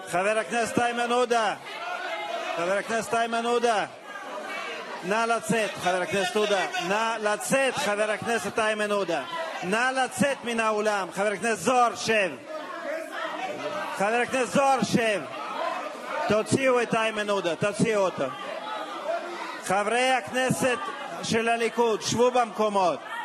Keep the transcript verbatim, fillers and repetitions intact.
חבר הכנסת איימן עודה, חבר הכנסת איימן עודה, נא לצאת, חבר הכנסת עודה, נא לצאת, חבר הכנסת איימן עודה, נא לצאת מן האולם. חבר הכנסת זוהר, שב. חבר הכנסת זוהר, שב. תוציאו את איימן עודה, תוציאו אותו. חברי הכנסת של הליכוד, שבו במקומות.